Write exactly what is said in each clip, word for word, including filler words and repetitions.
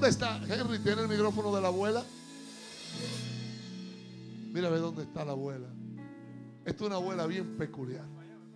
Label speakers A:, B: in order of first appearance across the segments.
A: ¿Dónde está Henry? ¿Tiene el micrófono de la abuela? Mira, ve dónde está la abuela. Esta es una abuela bien peculiar.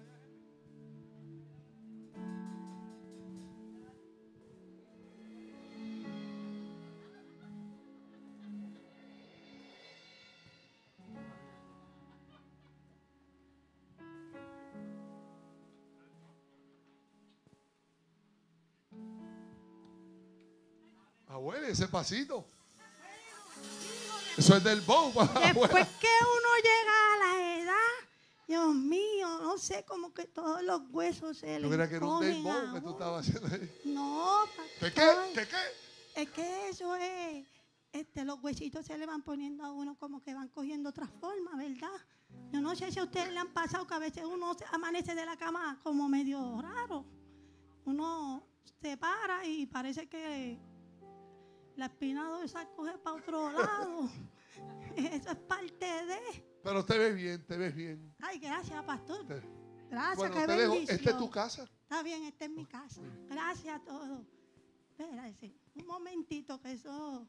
A: Abuela, ese pasito. Eso es del bow.
B: Después que uno llega a la edad, Dios mío, no sé, como que todos los huesos se le
A: Yo creía que era un
B: comen
A: dembow
B: a
A: que tú
B: uno.
A: estabas haciendo ahí.
B: No,
A: ¿Qué
B: pastor.
A: qué? ¿Qué qué?
B: Es que eso es, este, los huesitos se le van poniendo a uno como que van cogiendo otra forma, ¿verdad? Yo no sé si a ustedes le han pasado que a veces uno se amanece de la cama como medio raro. Uno se para y parece que la espina dorsal coge para otro lado. Eso es parte de...
A: Pero te ves bien, te ves bien.
B: Ay, gracias, pastor.
A: Te-
B: Gracias,
A: Bueno,
B: qué
A: te dejo.
B: bendición.
A: ¿Esta es tu casa?
B: Está bien, esta es mi casa. Gracias a todos. Espérate, un momentito que eso...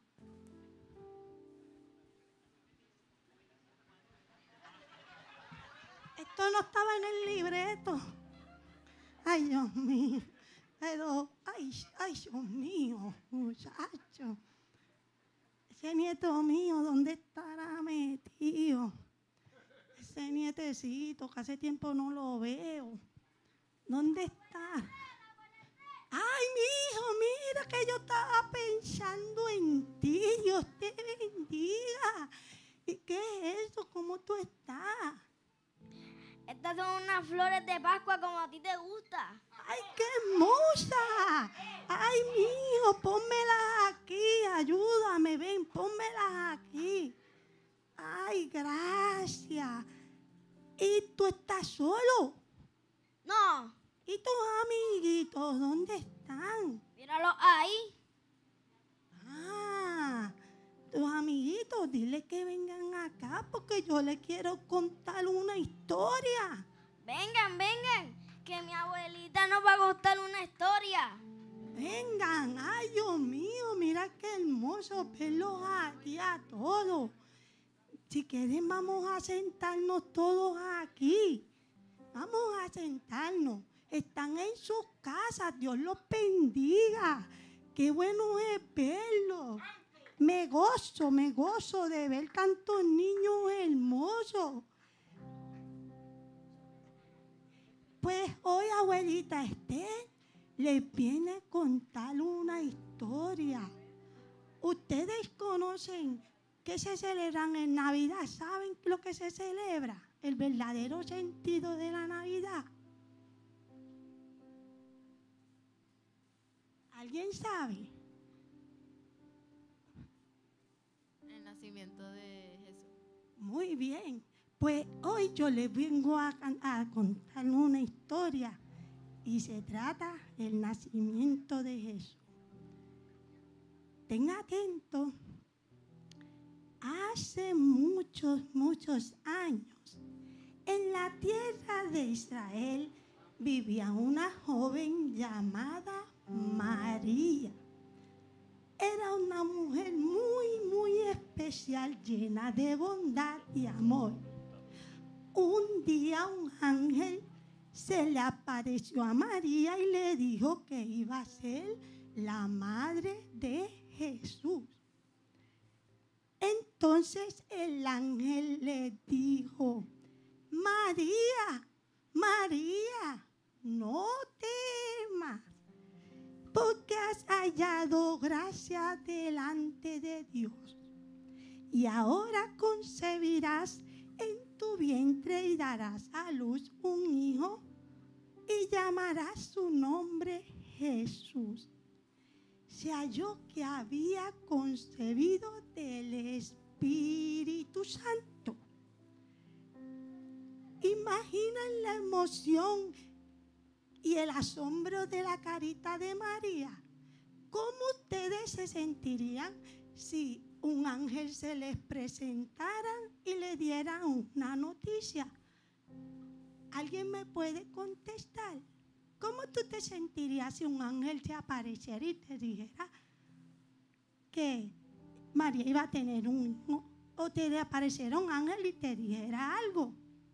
B: Esto no estaba en el libreto. Ay, Dios mío. Pero, ay, ay, Dios mío, muchacho. Ese nieto mío, ¿dónde estará metido? Ese nietecito, que hace tiempo no lo veo. ¿Dónde está? Ay, mi hijo, mira que yo estaba pensando en ti. Dios te bendiga. ¿Y qué es eso? ¿Cómo tú estás?
C: Estas son unas flores de Pascua como a ti te gusta.
B: ¡Ay, qué hermosa! ¡Ay, mi hijo, pónmelas aquí! Ayúdame, ven, pónmelas aquí. ¡Ay, gracias! ¿Y tú estás solo?
C: No,
B: ¿Y tus amiguitos dónde están?
C: míralo ahí.
B: Ah, tus amiguitos, dile que vengan acá porque yo les quiero contar una historia.
C: Vengan, vengan, que mi abuelita nos va a contar una historia.
B: Vengan, ay Dios mío, mira qué hermoso verlos aquí a todos. Si quieren vamos a sentarnos todos aquí. Vamos a sentarnos. Están en sus casas, Dios los bendiga. Qué bueno es verlos. Me gozo, me gozo de ver tantos niños hermosos. Pues hoy, abuelita Esther les viene a contar una historia. Ustedes conocen qué se celebran en Navidad. ¿Saben lo que se celebra? El verdadero sentido de la Navidad. ¿Alguien sabe?
D: El nacimiento de Jesús.
B: Muy bien. Pues hoy yo les vengo a, a contar una historia y se trata del nacimiento de Jesús. Estén atentos. Hace muchos, muchos años, en la tierra de Israel vivía una joven llamada María. Era una mujer muy, muy especial, llena de bondad y amor. Un día un ángel se le apareció a María y le dijo que iba a ser la madre de Jesús. Entonces el ángel le dijo: María, María, no temas, porque has hallado gracia delante de Dios. Y ahora concebirás en tu vientre y darás a luz un hijo y llamarás su nombre Jesús. Se halló que había concebido del Espíritu Santo. Imaginan la emoción y el asombro de la carita de María. ¿Cómo ustedes se sentirían si un ángel se les presentara y le diera una noticia? ¿Alguien me puede contestar? ¿Cómo tú te sentirías si un ángel te apareciera y te dijera que María iba a tener un hijo, o te apareciera un ángel y te dijera algo.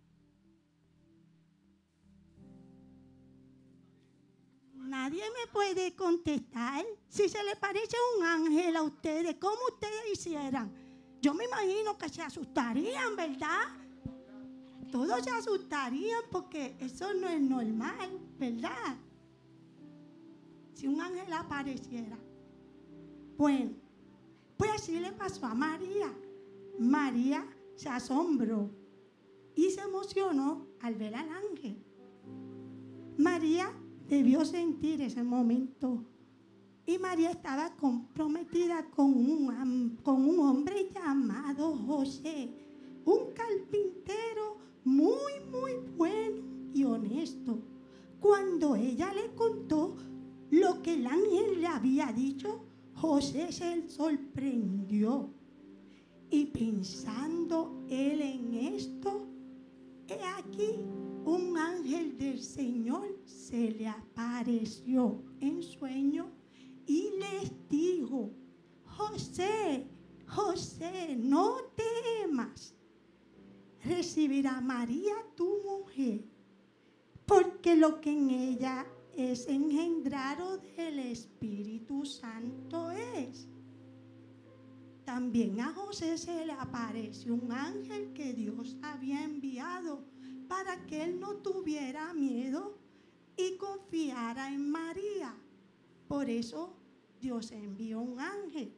B: Nadie me puede contestar. Si se le parece un ángel a ustedes, ¿cómo ustedes hicieran? Yo me imagino que se asustarían, ¿verdad? Todos se asustarían porque eso no es normal, ¿verdad? Si un ángel apareciera. Bueno, pues así le pasó a María. María se asombró y se emocionó al ver al ángel. María debió sentir ese momento. Y María estaba comprometida con un, con un hombre llamado José, un carpintero muy, muy bueno y honesto. Cuando ella le contó lo que el ángel le había dicho, José se sorprendió. Y pensando él en esto, he aquí un ángel del Señor se le apareció en sueño y les dijo: José, José, no temas recibir a María tu mujer, porque lo que en ella es engendrado del Espíritu Santo es. También a José se le apareció un ángel que Dios había enviado para que él no tuviera miedo y confiara en María. Por eso Dios envió un ángel.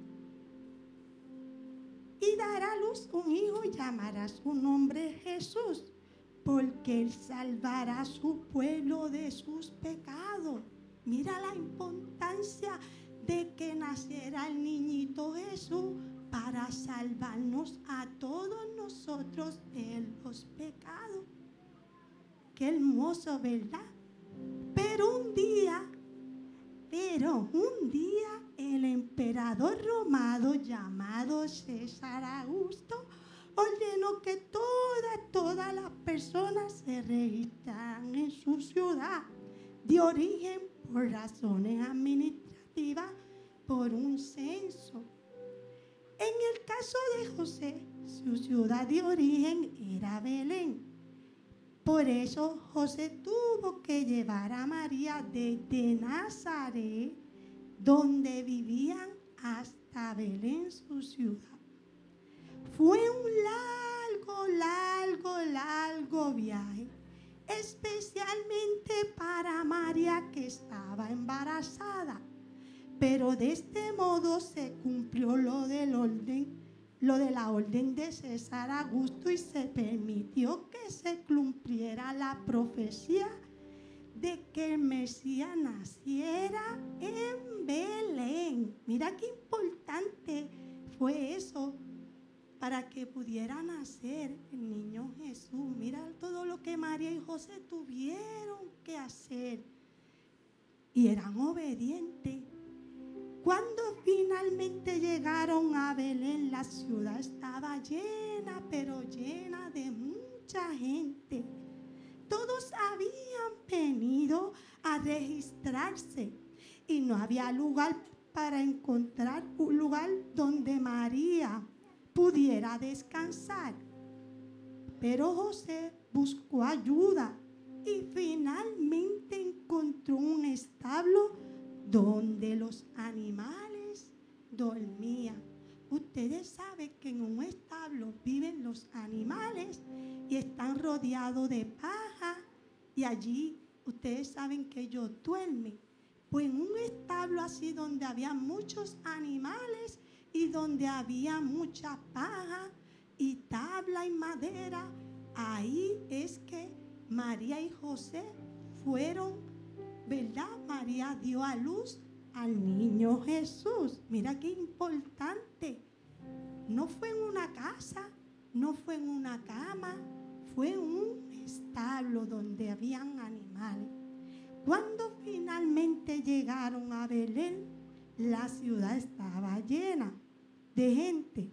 B: Y dará a luz un hijo y llamará su nombre Jesús, porque él salvará a su pueblo de sus pecados. Mira la importancia de que naciera el niñito Jesús para salvarnos a todos nosotros de los pecados. Qué hermoso, ¿verdad? Pero un día, pero un día el emperador romano llamado César Augusto ordenó que todas, todas las personas se registraran en su ciudad de origen por razones administrativas, por un censo. En el caso de José, su ciudad de origen era Belén. Por eso José tuvo que llevar a María desde Nazaret, donde vivían, hasta Belén, su ciudad. Fue un largo, largo, largo viaje, especialmente para María, que estaba embarazada. Pero de este modo se cumplió lo del orden, lo de la orden de César Augusto, y se permitió que se cumpliera la profecía de que el Mesías naciera en Belén. Mira qué importante fue eso para que pudiera nacer el niño Jesús. Mira todo lo que María y José tuvieron que hacer y eran obedientes. Cuando finalmente llegaron a Belén, la ciudad estaba llena, pero llena de mucha gente. Todos habían venido a registrarse y no había lugar para encontrar un lugar donde María pudiera descansar. Pero José buscó ayuda y finalmente encontró un establo donde los animales dormían. Ustedes saben que en un establo viven los animales y están rodeados de paja, y allí ustedes saben que ellos duermen. Pues en un establo así donde había muchos animales y donde había mucha paja y tabla y madera, ahí es que María y José fueron, ¿verdad? María dio a luz al niño Jesús. Mira qué importante. No fue en una casa, no fue en una cama, fue en un establo donde habían animales. Cuando finalmente llegaron a Belén, la ciudad estaba llena de gente.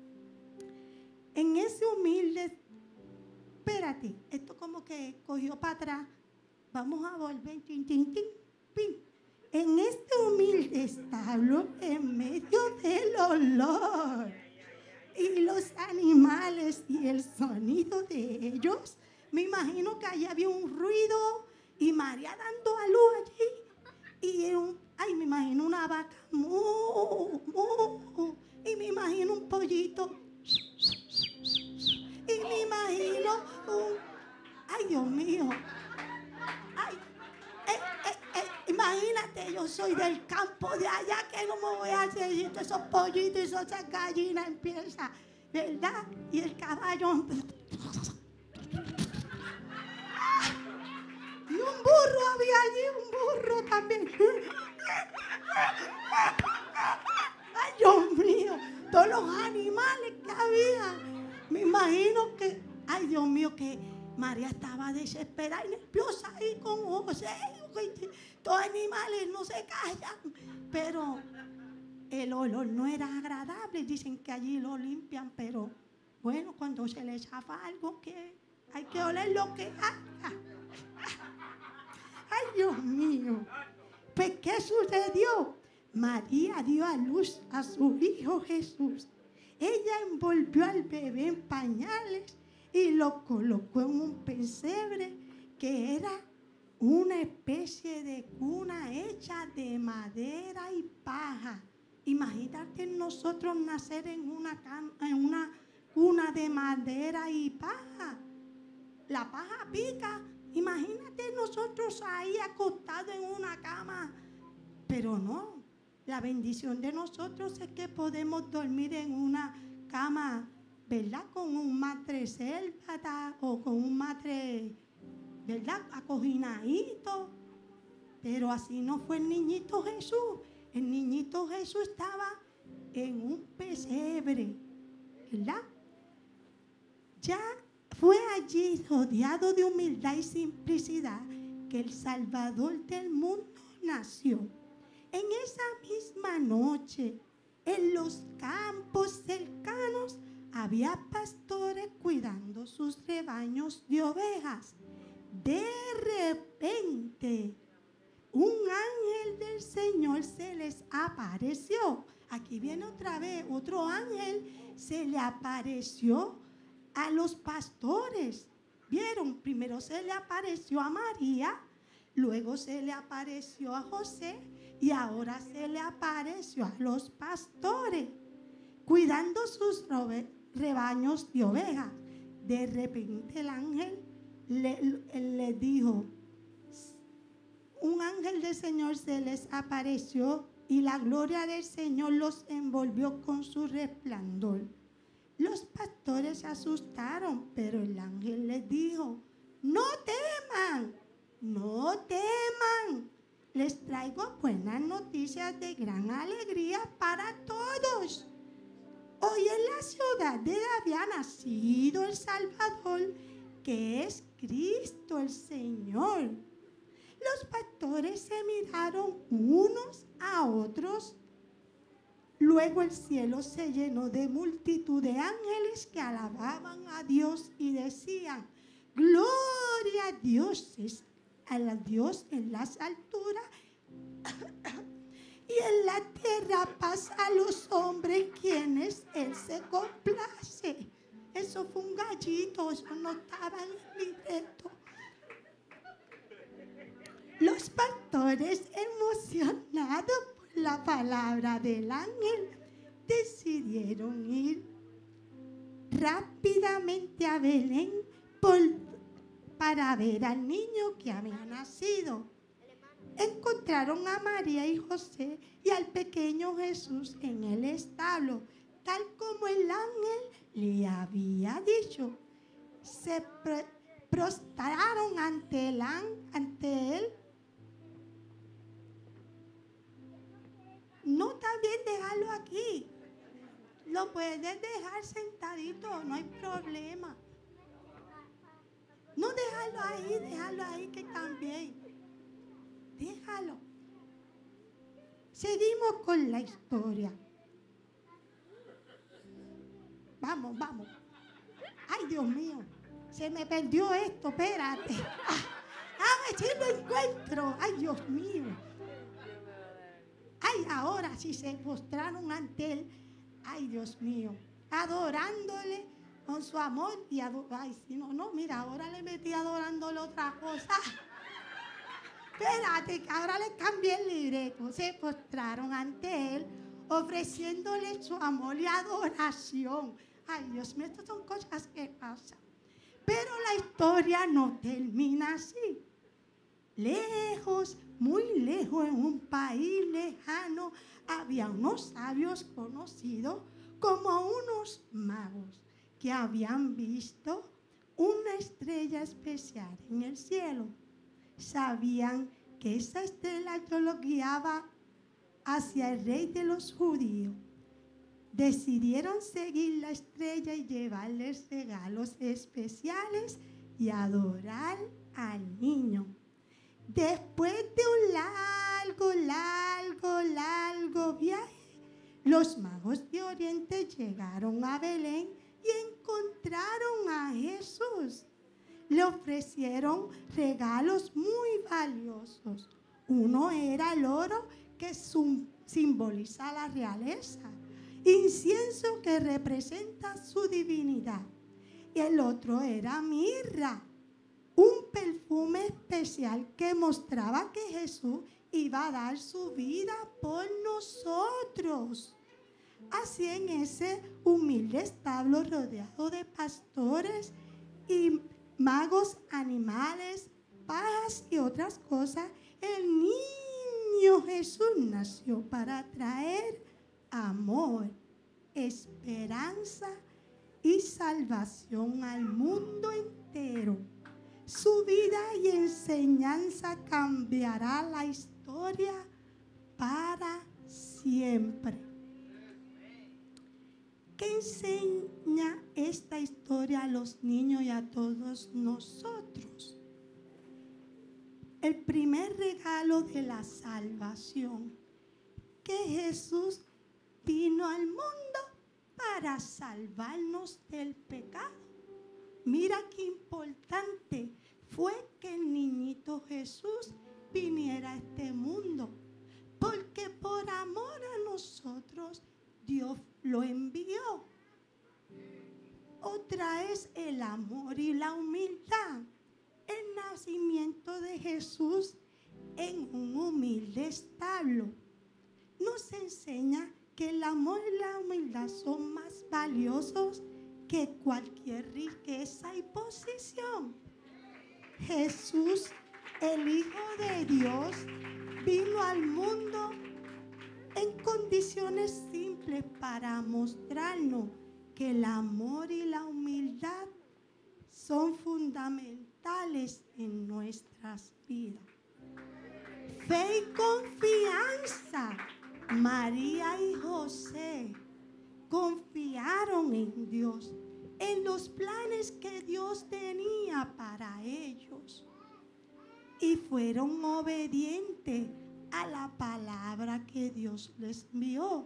B: En ese humilde, espérate, esto como que cogió para atrás. Vamos a volver, tin, tin, tin, pin. en este humilde establo, en medio del olor y los animales y el sonido de ellos, me imagino que allí había un ruido y María dando a luz allí. Y un, ay, me imagino una vaca, mu, mu, y me imagino un pollito, y me imagino un, ay, Dios mío, ay, eh, eh, eh, imagínate, yo soy del campo de allá, que no me voy a hacer esos pollitos y esas gallinas empiezan, ¿verdad? Y el caballo, y un burro había allí, un burro también. Ay, Dios mío, todos los animales que había. Me imagino que, ay, Dios mío, que María estaba desesperada y nerviosa ahí con José. Los animales no se callan. Pero el olor no era agradable. Dicen que allí lo limpian, pero bueno, cuando se les zafa algo, que hay que oler lo que haga. Ay, Dios mío. Pues, ¿qué sucedió? María dio a luz a su hijo Jesús. Ella envolvió al bebé en pañales y lo colocó en un pesebre que era una especie de cuna hecha de madera y paja. Imagínate nosotros nacer en una, cama, en una cuna de madera y paja. La paja pica. Imagínate nosotros ahí acostados en una cama. Pero no, la bendición de nosotros es que podemos dormir en una cama, ¿verdad? Con un matre selva o con un matre, ¿verdad? Acojinadito. Pero así no fue el niñito Jesús. El niñito Jesús estaba en un pesebre, ¿verdad? Ya fue allí, rodeado de humildad y simplicidad, que el Salvador del mundo nació. En esa misma noche, en los campos cercanos, había pastores cuidando sus rebaños de ovejas. De repente, un ángel del Señor se les apareció. Aquí viene otra vez, otro ángel se le apareció a los pastores. ¿Vieron? Primero se le apareció a María, luego se le apareció a José y ahora se le apareció a los pastores, cuidando sus rebaños de ovejas. De repente el ángel le, le dijo, un ángel del Señor se les apareció y la gloria del Señor los envolvió con su resplandor. Los pastores se asustaron, pero el ángel les dijo, no teman, no teman. Les traigo buenas noticias de gran alegría para todos. Hoy en la ciudad de David ha nacido el Salvador, que es Cristo el Señor. Los pastores se miraron unos a otros. Luego el cielo se llenó de multitud de ángeles que alababan a Dios y decían, gloria a Dios, a Dios en las alturas y en la tierra paz a los hombres quienes Él se complace. Eso fue un gallito, eso no estaba en el libreto. Los pastores, emocionados por la palabra del ángel, decidieron ir rápidamente a Belén por, para ver al niño que había nacido. Encontraron a María y José y al pequeño Jesús en el establo, tal como el ángel le había dicho. Se prostraron ante él, ante él. No, también dejarlo aquí. Lo puedes dejar sentadito, no hay problema. No dejarlo ahí, dejarlo ahí que también. Déjalo. Seguimos con la historia. Vamos, vamos. Ay, Dios mío. Se me perdió esto, espérate. Ah, a ver si lo encuentro. Ay, Dios mío. ahora si se postraron ante él, ay Dios mío, adorándole con su amor y ador- ay, si no, no, mira, ahora le metí adorándole otra cosa. Espérate, que ahora le cambié el libreto. Se postraron ante él, ofreciéndole su amor y adoración. Ay, Dios mío, estas son cosas que pasan. Pero la historia no termina así. Lejos, muy lejos, en un país lejano, había unos sabios conocidos como unos magos que habían visto una estrella especial en el cielo. Sabían que esa estrella los guiaba hacia el rey de los judíos. Decidieron seguir la estrella y llevarles regalos especiales y adorar al niño. Después de un largo, largo, largo viaje, los magos de Oriente llegaron a Belén y encontraron a Jesús. Le ofrecieron regalos muy valiosos. Uno era el oro, que simboliza la realeza, incienso, que representa su divinidad, y el otro era mirra, un perfume especial que mostraba que Jesús iba a dar su vida por nosotros. Así, en ese humilde establo rodeado de pastores y magos, animales, pajas y otras cosas, el niño Jesús nació para traer amor, esperanza y salvación al mundo entero. Su vida y enseñanza cambiará la historia para siempre. ¿Qué enseña esta historia a los niños y a todos nosotros? El primer regalo de la salvación, que Jesús vino al mundo para salvarnos del pecado. Mira qué importante fue que el niñito Jesús viniera a este mundo, porque por amor a nosotros Dios lo envió. Otra es el amor y la humildad. El nacimiento de Jesús en un humilde establo nos enseña que el amor y la humildad son más valiosos que cualquier riqueza y posición. Jesús, el Hijo de Dios, vino al mundo en condiciones simples para mostrarnos que el amor y la humildad son fundamentales en nuestras vidas. Fe y confianza. María y José confiaron en Dios, en los planes que Dios tenía para ellos, y fueron obedientes a la palabra que Dios les envió.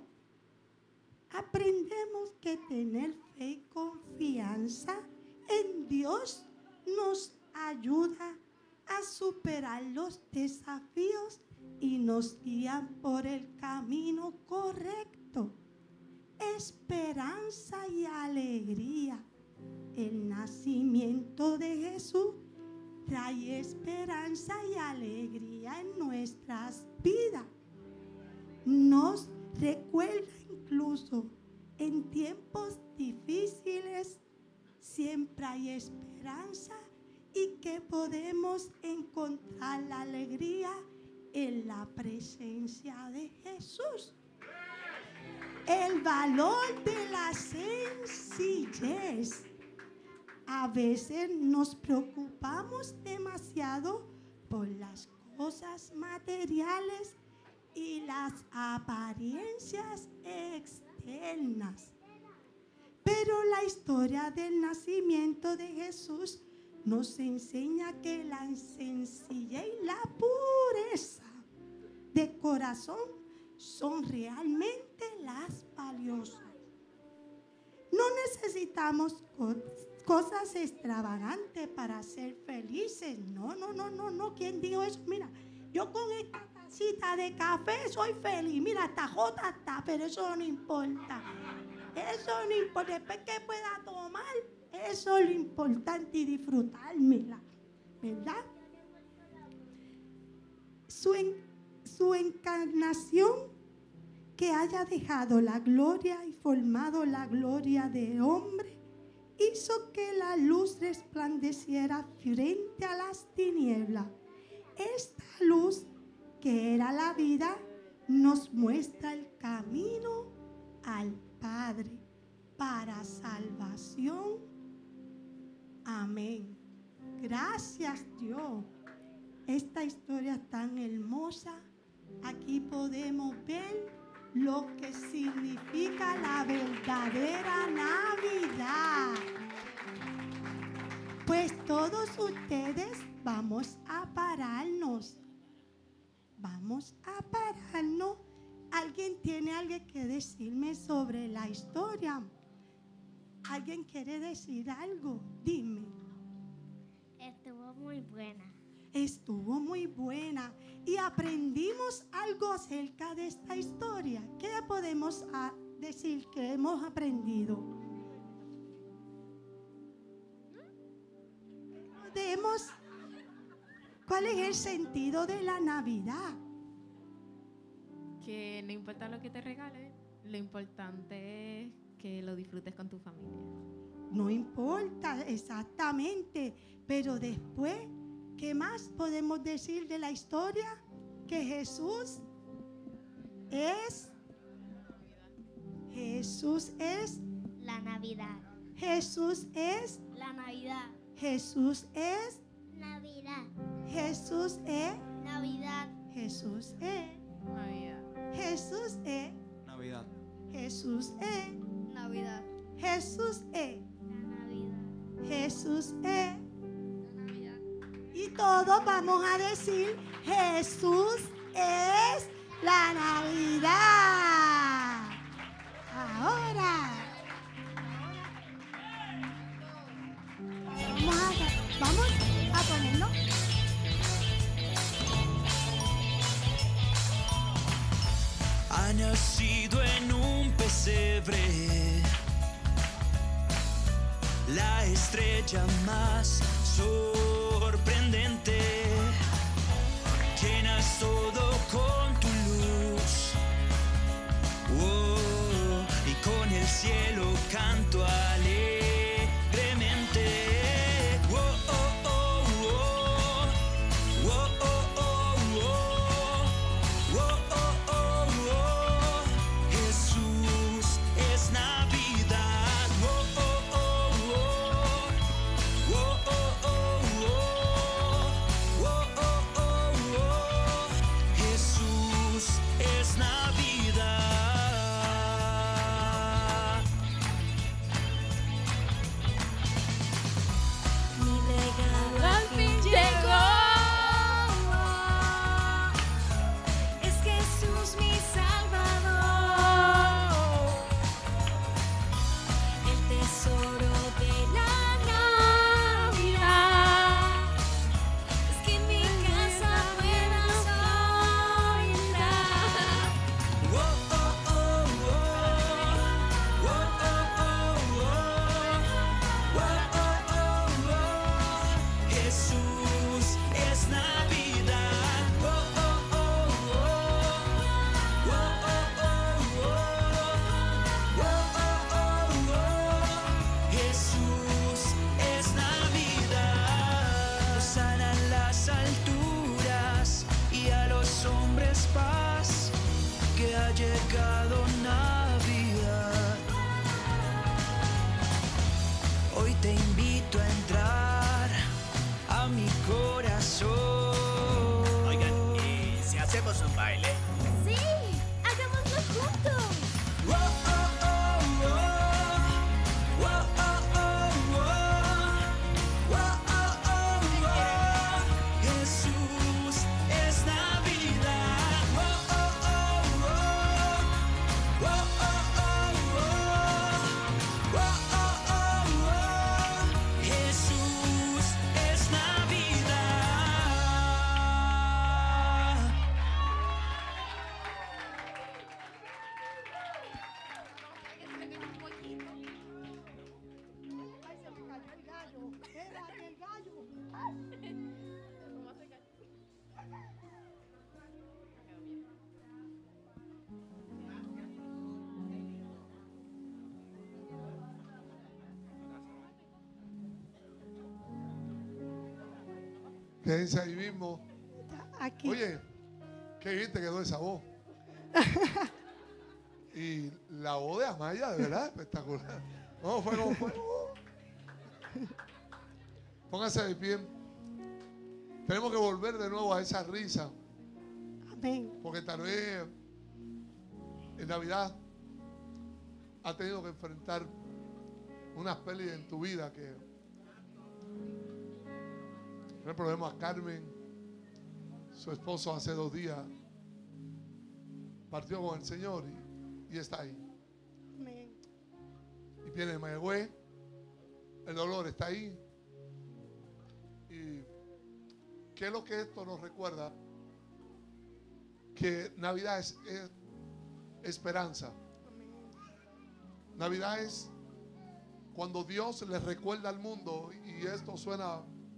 B: Aprendemos que tener fe y confianza en Dios nos ayuda a superar los desafíos y nos guía por el camino correcto. Esperanza y alegría. El nacimiento de Jesús trae esperanza y alegría en nuestras vidas. Nos recuerda incluso en tiempos difíciles siempre hay esperanza y que podemos encontrar la alegría en la presencia de Jesús. El valor de la sencillez. A veces nos preocupamos demasiado por las cosas materiales y las apariencias externas. Pero la historia del nacimiento de Jesús nos enseña que la sencillez y la pureza de corazón son realmente las valiosas. No necesitamos co- cosas extravagantes para ser felices. No, no, no, no, no. ¿Quién dijo eso? Mira, yo con esta tacita de café, soy feliz. Mira, hasta J está, pero eso no importa. Eso no importa. Después que pueda tomar, eso es lo importante y disfrutármela, ¿verdad? Su, en, su encarnación, que haya dejado la gloria y formado la gloria de hombre, hizo que la luz resplandeciera frente a las tinieblas. Esta luz, que era la vida, nos muestra el camino al Padre para salvación. Amén. Gracias, Dios. Esta historia es tan hermosa. Aquí podemos ver lo que significa la verdadera Navidad. Pues todos ustedes vamos a pararnos. Vamos a pararnos. ¿Alguien tiene algo que decirme sobre la historia? ¿Alguien quiere decir algo? Dime.
C: Estuvo muy buena.
B: Estuvo muy buena y aprendimos algo acerca de esta historia. ¿Qué podemos a decir que hemos aprendido? Podemos, ¿cuál es el sentido de la Navidad?
D: Que no importa lo que te regalen, lo importante es que lo disfrutes con tu familia.
B: No importa exactamente, pero después, ¿qué más podemos decir de la historia? Que Jesús es, Jesús es,
C: La Navidad.
B: Jesús es,
C: La Navidad.
B: Jesús es,
C: Navidad.
B: Jesús es,
C: Navidad.
B: Jesús es,
D: Navidad.
B: Jesús es,
E: Navidad.
B: Jesús es,
C: Navidad.
B: Jesús es,
C: La Navidad.
B: Jesús es.
C: La Navidad.
B: Y todos vamos a decir, Jesús es la Navidad. Ahora, vamos a, vamos a ponerlo.
F: Ha nacido en un pesebre la estrella más sorprendente. Llenas todo con tu luz, oh, y con el cielo canto alegremente. Oh, oh, oh, oh. Oh, oh, oh, oh. Oh, oh, oh, oh. Jesús es Navidad. Oh, oh, oh, oh. Oh, oh, oh, oh. Oh, oh, oh, oh. Jesús es Navidad.
C: Mi regalo al fin llegó. Es Jesús mi Salvador, el tesoro de la Navidad. Es que en mi casa puedas oírla.
F: Oh, oh, oh, oh. Oh, oh, oh, oh. Oh, oh, oh, oh. Jesús es Navidad. Oh, oh, oh, oh. Oh, oh, oh, oh. Oh, oh, oh, oh. Jesús es Navidad. Hosana en las alturas y a los hombres paz, que ha llegado Navidad. Hoy te invito a entrar a mi corazón.
E: Oigan, ¿y si hacemos un baile?
C: Sí, hagámoslo juntos.
F: Oh, oh, oh, oh. Oh, oh, oh, oh. Oh, oh, oh, oh. Jesús es Navidad. Oh, oh, oh, oh. Oh, oh,
A: Quédense ahí mismo.
B: Aquí.
A: Oye, qué bien te quedó esa voz. Y la voz de Amaya, de verdad, espectacular. ¿Cómo fue? ¿Cómo fue? Póngase de pie. Tenemos que volver de nuevo a esa risa.
B: Amén.
A: Porque tal vez en Navidad has tenido que enfrentar unas pérdidas en tu vida que... No hay problema, Carmen, su esposo hace dos días partió con el Señor y, y está ahí.
B: Amén.
A: Y viene de Mayagüez, el dolor está ahí. ¿Y qué es lo que esto nos recuerda? Que Navidad es, es esperanza. Navidad es cuando Dios le recuerda al mundo, y esto suena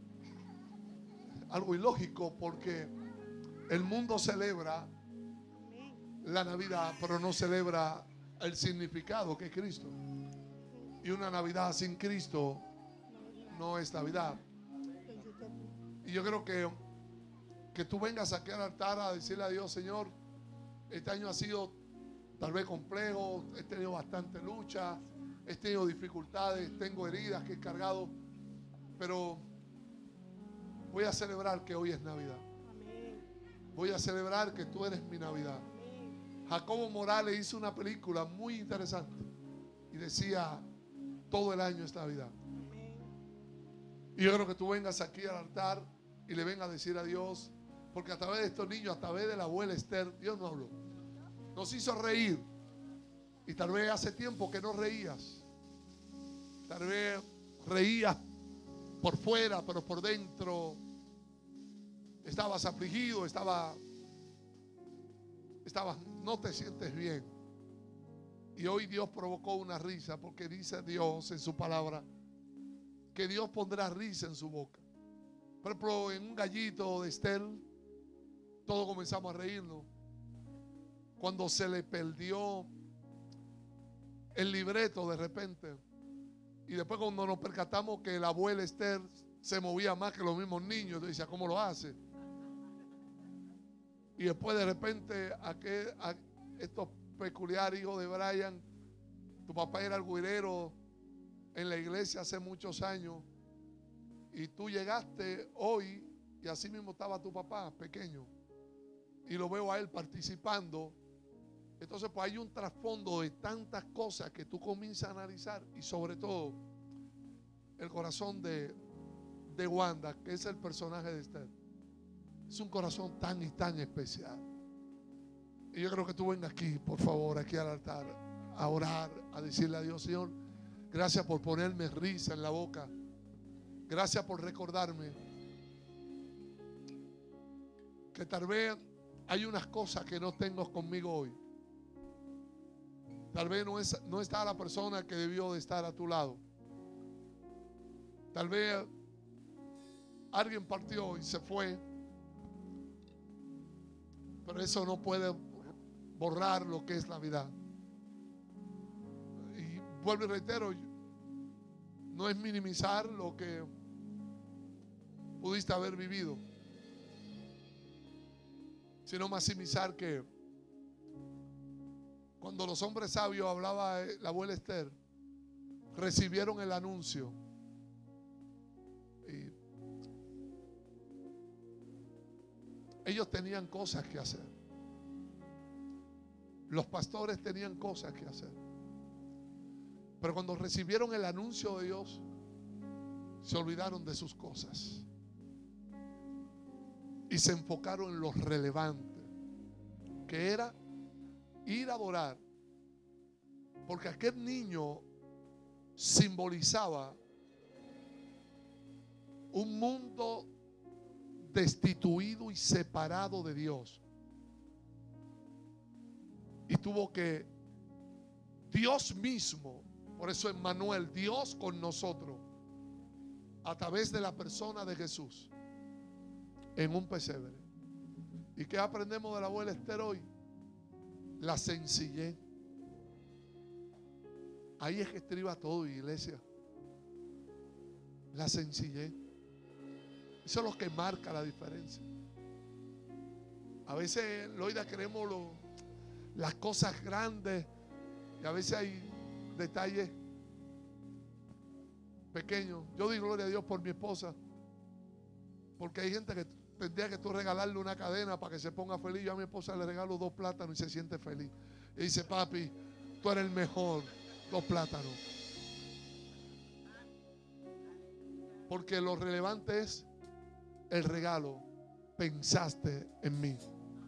A: algo ilógico porque el mundo celebra la Navidad, pero no celebra el significado que es Cristo. Y una Navidad sin Cristo no es Navidad. Y yo creo que que tú vengas aquí al altar a decirle a Dios: Señor, este año ha sido tal vez complejo, he tenido bastante lucha, he tenido dificultades, tengo heridas que he cargado, pero voy a celebrar que hoy es Navidad. Voy a celebrar que tú eres mi Navidad. Jacobo Morales hizo una película muy interesante y decía: todo el año es Navidad. Y yo creo que tú vengas aquí al altar y le vengas a decir a Dios, porque a través de estos niños, a través de la abuela Esther, Dios nos habló, nos hizo reír. Y tal vez hace tiempo que no reías, tal vez reías por fuera, pero por dentro estabas afligido, estabas, estabas, no te sientes bien. Y hoy Dios provocó una risa, porque dice Dios en su palabra que Dios pondrá risa en su boca. Por ejemplo, en un gallito de Esther, todos comenzamos a reírnos. Cuando se le perdió el libreto de repente, y después cuando nos percatamos que la abuela Esther se movía más que los mismos niños, yo decía: ¿cómo lo hace? Y después de repente aquel, a estos peculiares hijos de Brian, tu papá era el güirero en la iglesia hace muchos años, y tú llegaste hoy y así mismo estaba tu papá pequeño, y lo veo a él participando. Entonces pues hay un trasfondo de tantas cosas que tú comienzas a analizar, y sobre todo el corazón de, de Wanda, que es el personaje de Esther. Es un corazón tan y tan especial. Y yo creo que tú vengas aquí, por favor, aquí al altar, a orar, a decirle a Dios: Señor, gracias por ponerme risa en la boca. Gracias por recordarme que tal vez hay unas cosas que no tengo conmigo hoy. Tal vez no, es, no está la persona que debió de estar a tu lado. Tal vez alguien partió y se fue, pero eso no puede borrar lo que es Navidad. Y vuelvo y reitero, no es minimizar lo que pudiste haber vivido, sino maximizar que cuando los hombres sabios, hablaba la abuela Esther, recibieron el anuncio y ellos tenían cosas que hacer. Los pastores tenían cosas que hacer. Pero cuando recibieron el anuncio de Dios, se olvidaron de sus cosas y se enfocaron en lo relevante, que era ir a adorar. Porque aquel niño simbolizaba un mundo destituido y separado de Dios. Y tuvo que Dios mismo, por eso Emmanuel, Dios con nosotros, a través de la persona de Jesús, en un pesebre. ¿Y qué aprendemos de la abuela Esther hoy? La sencillez. Ahí es que estriba todo, iglesia. La sencillez. Eso es lo que marca la diferencia. A veces, Loida, queremos lo, las cosas grandes y a veces hay detalles pequeños. Yo digo gloria a Dios por mi esposa, porque hay gente que tendría que tú regalarle una cadena para que se ponga feliz. Yo a mi esposa le regalo dos plátanos y se siente feliz. Y dice, papi, tú eres el mejor, dos plátanos. Porque lo relevante es el regalo. Pensaste en mí.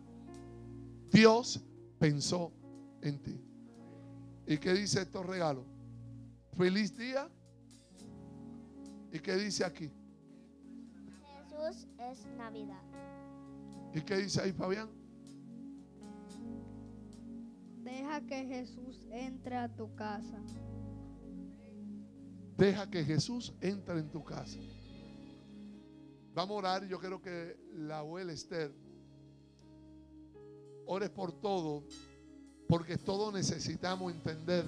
A: Dios pensó en ti. ¿Y qué dice estos regalos? Feliz día. ¿Y qué dice aquí?
C: Jesús es Navidad.
A: ¿Y qué dice ahí, Fabián?
G: Deja que Jesús entre a tu casa.
A: Deja que Jesús entre en tu casa. Vamos a orar. Yo quiero que la abuela Esther ores por todo, porque todos necesitamos entender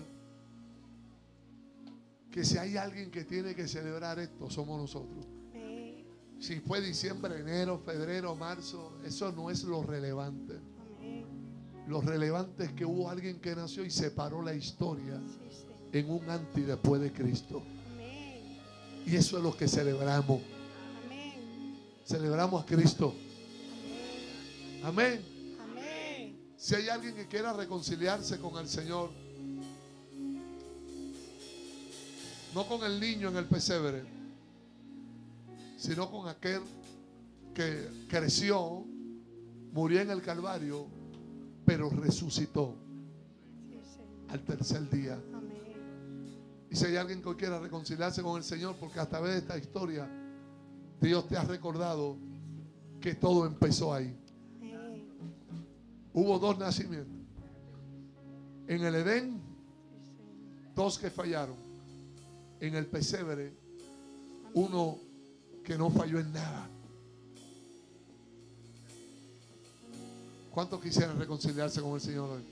A: que si hay alguien que tiene que celebrar esto, somos nosotros.
B: Amén.
A: Si fue diciembre, enero, febrero, marzo, eso no es lo relevante.
B: Amén.
A: Lo relevante es que hubo alguien que nació y separó la historia
B: Sí, Señor.
A: en un antes y después de Cristo.
B: Amén.
A: Y eso es lo que celebramos.
B: Amén.
A: Celebramos a Cristo. Amén.
B: Amén.
A: Si hay alguien que quiera reconciliarse con el Señor, no con el niño en el pesebre, sino con aquel que creció, murió en el Calvario, pero resucitó
B: Sí, Señor.
A: al tercer día.
B: Amén.
A: Y si hay alguien que hoy quiera reconciliarse con el Señor, porque a través de esta historia Dios te ha recordado que todo empezó ahí.
B: Amén.
A: Hubo dos nacimientos. En el Edén,
B: Sí, Señor.
A: dos que fallaron. En el pesebre, uno que no falló en nada. ¿Cuántos quisieran reconciliarse con el Señor hoy?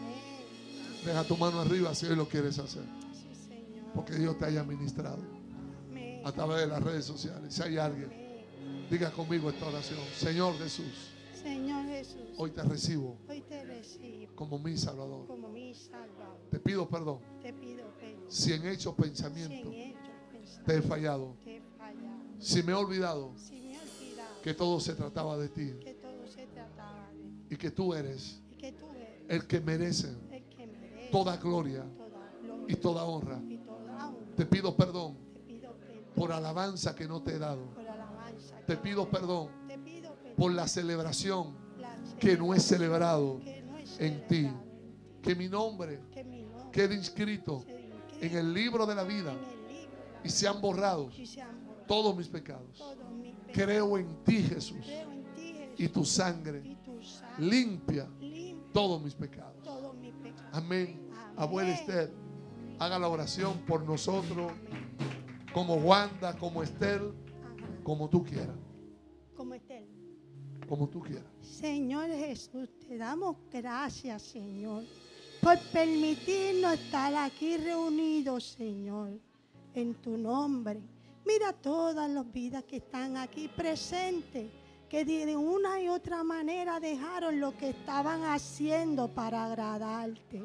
B: Amén.
A: Deja tu mano arriba si hoy lo quieres hacer.
B: Sí, Señor.
A: Porque Dios te haya ministrado
B: Amén.
A: a través de las redes sociales. Si hay alguien,
B: Amén.
A: diga conmigo esta oración. Señor Jesús,
B: Señor Jesús,
A: hoy te recibo
B: hoy te recibo
A: como mi Salvador.
B: como mi Salvador.
A: Te pido perdón
B: Te pido perdón.
A: si en hechos
B: Si
A: pensamientos
B: en hechos pensamientos
A: te he fallado.
B: te he fallado.
A: Si me he olvidado
B: Si me he olvidado
A: que todo se trataba de ti
B: que todo se trataba de ti
A: y que tú eres
B: y que tú eres
A: el que merece
B: el que merece
A: toda gloria
B: toda gloria
A: y toda honra.
B: y toda honra.
A: Te pido perdón
B: Te pido perdón
A: por alabanza que no te he dado.
B: por alabanza.
A: Te
B: que
A: pido
B: no
A: perdón
B: Te pido perdón
A: por la celebración
B: la
A: que no he celebrado
B: que no es
A: en ti.
B: celebrado en ti.
A: Que mi nombre
B: Que mi nombre
A: quede inscrito
B: se inscriba
A: en el libro de la vida
B: en el libro de la
A: y sean borrados
B: vida y sean borrados
A: todos mis pecados.
B: todos mis pecados.
A: Creo en ti, Jesús,
B: Creo en ti, Jesús,
A: y tu sangre
B: y tu sangre
A: limpia
B: limpia
A: todos mis pecados.
B: todos mis pecados.
A: Amén.
B: Amén.
A: Abuela Esther, haga la oración por nosotros,
B: Amén.
A: como Wanda, como Esther,
B: Ajá.
A: como tú quieras,
B: Como Estel.
A: como tú quieras.
B: Señor Jesús, te damos gracias, Señor, por permitirnos estar aquí reunidos, Señor, en tu nombre. Mira todas las vidas que están aquí presentes, que de una y otra manera dejaron lo que estaban haciendo para agradarte.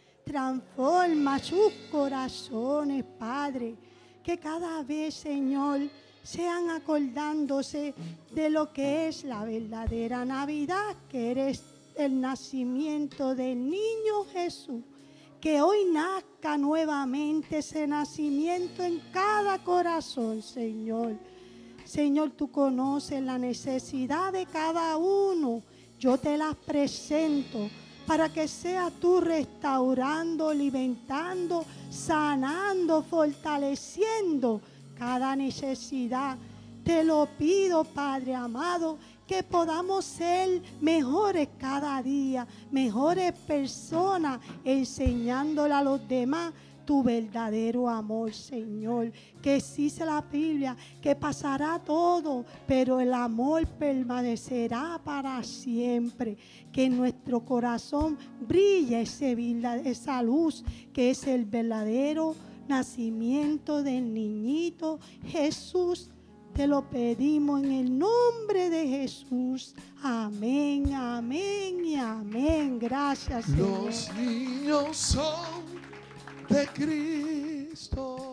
B: Transforma sus corazones, Padre, que cada vez, Señor, sean acordándose de lo que es la verdadera Navidad, que eres el nacimiento del niño Jesús. Que hoy nazca nuevamente ese nacimiento en cada corazón, Señor. Señor, tú conoces la necesidad de cada uno. Yo te las presento para que seas tú restaurando, alimentando, sanando, fortaleciendo cada necesidad. Te lo pido, Padre amado, que podamos ser mejores cada día, mejores personas, enseñándole a los demás tu verdadero amor, Señor. Que dice la Biblia que pasará todo, pero el amor permanecerá para siempre. Que en nuestro corazón brille ese, esa luz que es el verdadero nacimiento del niñito Jesús Te lo pedimos en el nombre de Jesús. Amén, amén y amén. Gracias, Señor.
A: Los niños son de Cristo.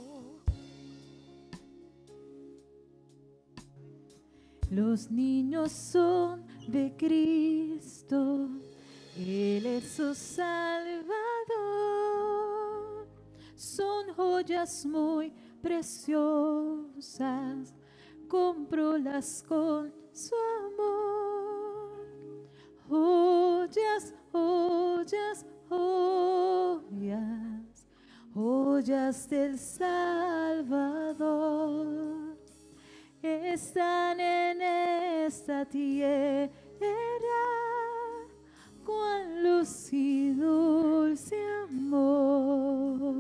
H: Los niños son de Cristo, Él es su Salvador. Son joyas muy preciosas, cómprolas con su amor. Joyas, joyas, joyas, joyas del Salvador. Están en esta tierra, cuán luz y dulce amor.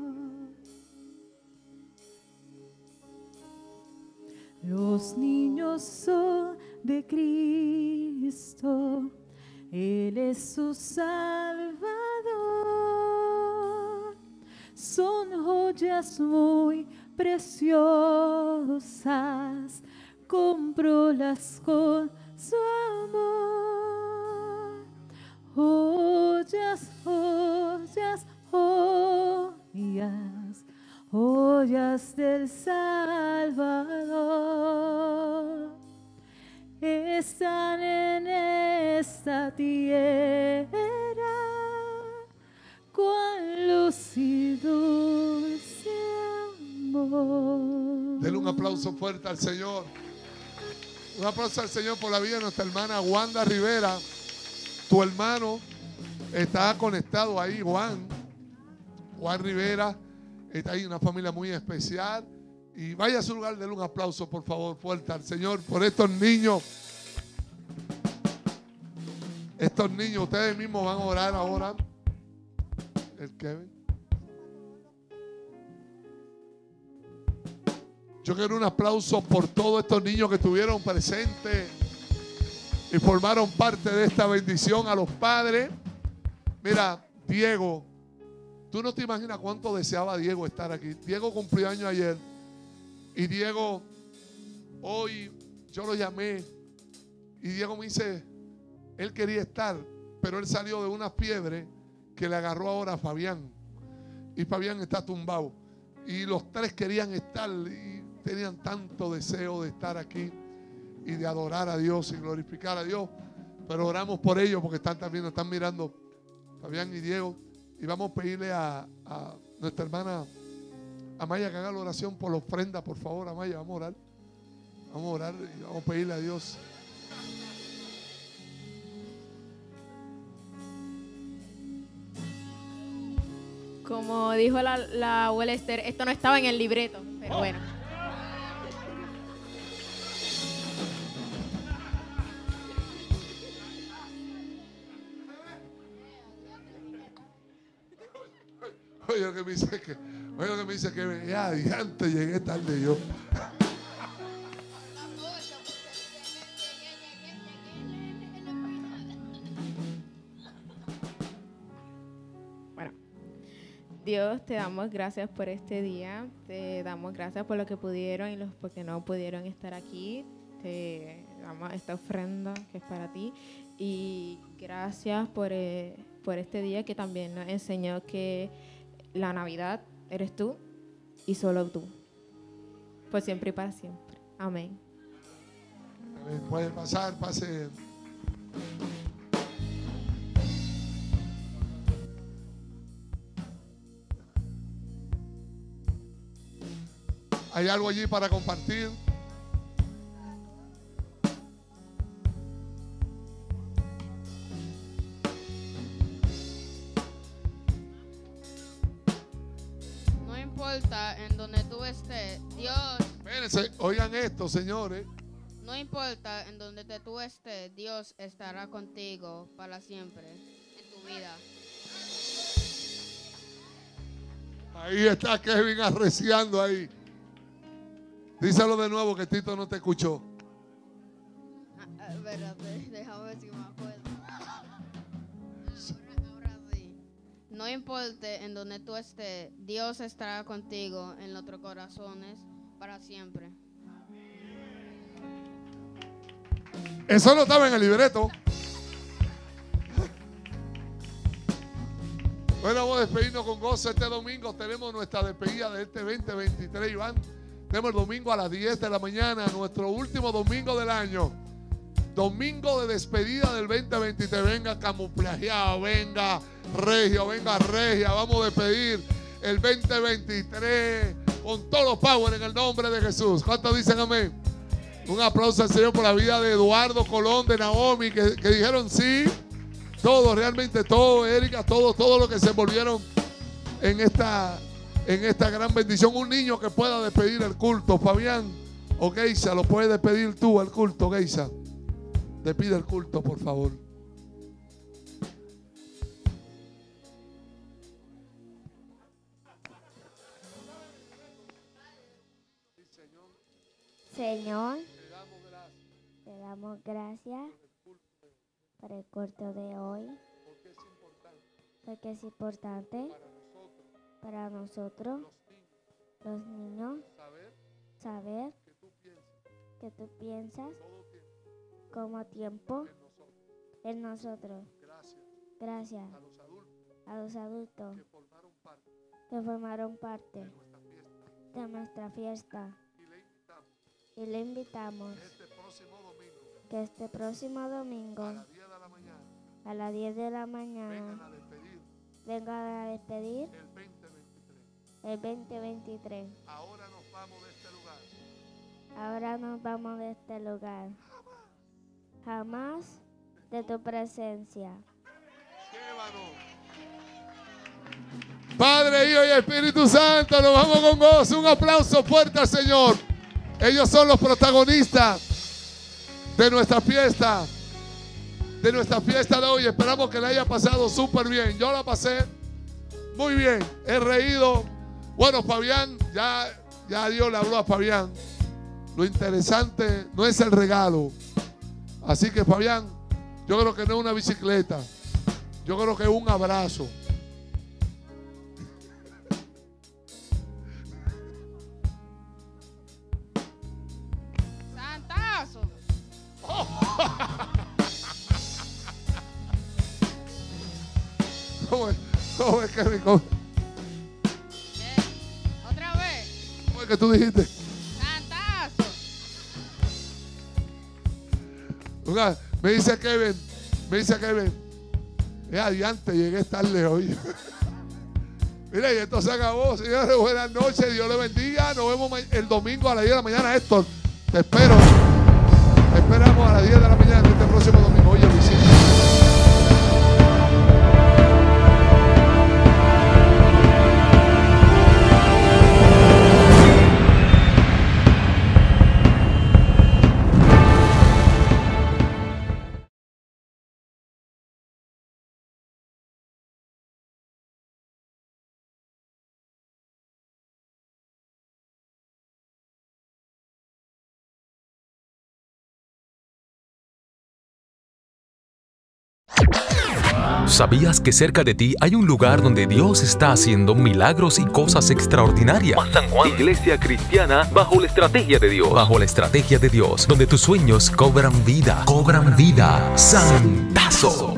H: Los niños son de Cristo, Él es su Salvador. Son joyas muy preciosas, cómprolas con su amor. Joyas, joyas, joyas, joyas del Salvador. Están en esta tierra, cuán luz y dulce amor.
A: Denle un aplauso fuerte al Señor. Un aplauso al Señor por la vida de nuestra hermana Wanda Rivera. Tu hermano está conectado ahí, Juan. Juan Rivera está ahí, una familia muy especial. Y vaya a su lugar, denle un aplauso, por favor, fuerte al Señor por estos niños. Estos niños, ustedes mismos van a orar ahora. El Kevin. Yo quiero un aplauso por todos estos niños que estuvieron presentes y formaron parte de esta bendición. A los padres. Mira, Diego, tú no te imaginas cuánto deseaba Diego estar aquí. Diego cumplió años ayer. Y Diego, hoy yo lo llamé. Y Diego me dice, él quería estar, pero él salió de una fiebre que le agarró ahora a Fabián. Y Fabián está tumbado. Y los tres querían estar y tenían tanto deseo de estar aquí y de adorar a Dios y glorificar a Dios. Pero oramos por ellos porque están también, nos están mirando Fabián y Diego. Y vamos a pedirle a, a nuestra hermana Amaya que haga la oración por la ofrenda, por favor. Amaya, vamos a orar. Vamos a orar y vamos a pedirle a Dios.
D: Como dijo la, la abuela Esther, esto no estaba en el libreto, pero bueno.
A: Oye, lo que me dice que, oye, lo que me dice que ya, ya antes llegué tarde yo.
D: Bueno, Dios, te damos gracias por este día. Te damos gracias por lo que pudieron y los porque no pudieron estar aquí. Te damos esta ofrenda que es para ti. Y gracias por, eh, por este día que también nos enseñó que la Navidad eres tú y solo tú, por siempre y para siempre. Amén.
A: Amén. Puede pasar, pase. ¿Hay algo allí para compartir?
I: En donde tú estés, Dios.
A: Espérense, oigan esto, señores.
I: No importa en donde te tú estés, Dios estará contigo para siempre en tu vida.
A: Ahí está Kevin arreciando ahí. Díselo de nuevo que Tito no te escuchó.
I: Ah, espérate, déjame ver si me acuerdo. Ahora, ahora sí. No importa en donde tú estés, Dios estará contigo en nuestros corazones para siempre.
A: Eso no estaba en el libreto. Bueno, vamos a despedirnos con gozo. Este domingo tenemos nuestra despedida de este veinte veintitrés, Iván. Tenemos el domingo a las diez de la mañana, nuestro último domingo del año. Domingo de despedida del veinte veintitrés. Venga camuflajeado, venga regio, venga regia. Vamos a despedir el veinte veintitrés con todos los power en el nombre de Jesús. ¿Cuántos dicen amén? Un aplauso al Señor por la vida de Eduardo Colón, de Naomi, que, que dijeron sí. Todo, realmente todo, Erika, todo, todo lo que se envolvieron en esta, en esta gran bendición. Un niño que pueda despedir el culto. Fabián o Geisa, lo puedes despedir tú al culto, Geisa. Despide el culto, por favor.
J: Señor, te damos gracias por el culto de hoy, porque es importante para nosotros, los niños, saber que tú piensas como tiempo en nosotros. Gracias a los adultos que formaron parte de nuestra fiesta. Y le invitamos que este próximo domingo a las diez de la mañana vengan a despedir el veinte veintitrés.
A: Ahora nos vamos de este lugar.
J: Ahora nos vamos de este lugar. Jamás de tu presencia.
A: Padre, Hijo y Espíritu Santo, nos vamos con gozo. Un aplauso fuerte al Señor. Ellos son los protagonistas de nuestra fiesta, de nuestra fiesta de hoy. Esperamos que la haya pasado súper bien. Yo la pasé muy bien, he reído. Bueno, Fabián, ya, ya Dios le habló a Fabián. Lo interesante no es el regalo. Así que, Fabián, yo creo que no es una bicicleta. Yo creo que es un abrazo.
I: ¡Santazo!
A: ¿Cómo es? ¿Cómo es, Kevin? ¿Cómo?
I: ¿Qué? ¿Otra vez?
A: ¿Cómo es que tú dijiste?
I: ¡Santazo!
A: Oiga, me dice Kevin, me dice Kevin, es adiante, llegué tarde hoy. Mira, y esto se acabó, señores. Buenas noches, Dios le bendiga. Nos vemos el domingo a las diez de la mañana. Héctor, te espero. Te esperamos a las diez de la mañana de este próximo domingo. Oye, Luisito.
K: ¿Sabías que cerca de ti hay un lugar donde Dios está haciendo milagros y cosas extraordinarias? San Juan, Iglesia Cristiana bajo la estrategia de Dios. Bajo la estrategia de Dios, donde tus sueños cobran vida. Cobran vida. Santazo.